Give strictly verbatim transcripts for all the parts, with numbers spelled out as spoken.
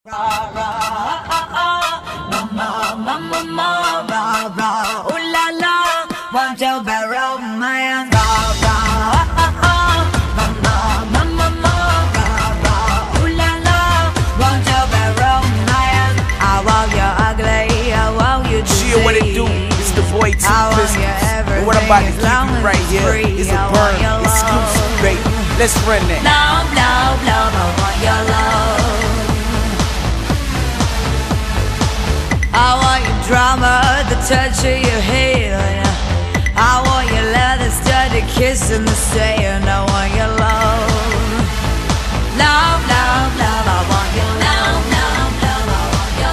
Rah, rah, ah, ah, mama, mama, mama, rah, rah, ooh la la, want your bad romance. Rah, rah, ah, ah, mama, mama, mama, rah, rah, ooh la la, want your bad romance. I want you ugly, I want you to Shit, what it do? It's the boy T Christmas. And what I'm about to give you right here is a burn exclusive, baby. Let's run that. Love, love, love, I want your love. I want your drama, the touch of your hand. I want your leather studded kiss in the sand. I want your love. Love, love, love, I want your love. Love, love, I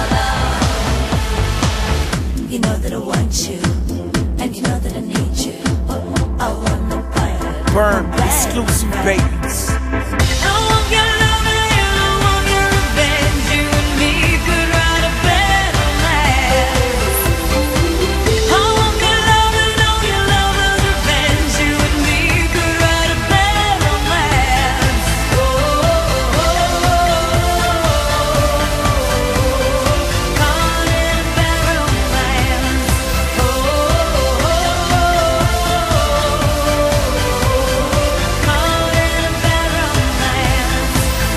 want your love. You know that I want you, and you know that I need you. I wanna buy it. Burn exclusive, babies. I want your love, and I want your revenge. You and me could write a better romance. I want your love, and all your lover's revenge. You and me could write a better romance. Oh, oh, oh, oh, call it a better romance. Oh, oh, oh, call it a better romance.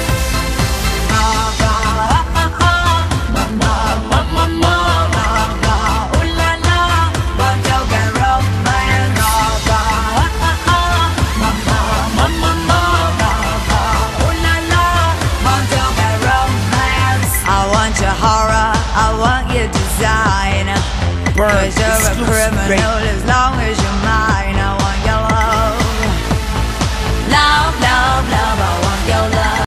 I want your horror, I want your design. Burn Cause you're a exclusive, criminal baby. as long as you're mine.